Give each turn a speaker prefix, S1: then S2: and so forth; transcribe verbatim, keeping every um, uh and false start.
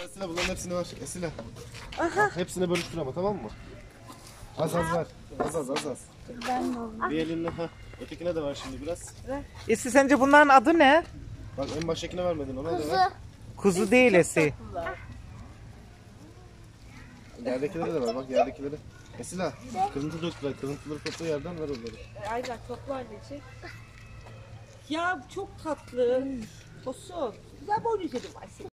S1: Esila bunların hepsini ver. Esila. Aha. Hepsini bölüştür ama, tamam mı? Az az ver. Az az az az.
S2: Ben de alayım.
S1: Bir elinle ha. Ötekine de ver şimdi biraz.
S3: Esi sence bunların adı ne?
S1: Bak en baştakine vermedin, ona da
S2: Kuzu.
S1: ver.
S3: Kuzu değil Esi.
S1: Yerdekileri de ver, bak yerdekileri. Esila, kırıntı döktüler. Kırıntıları topla, yerden ver onları.
S4: Aynen topla anneciğim. Ya çok tatlı. Tosun. Güzel boynuz dedim Ayşe.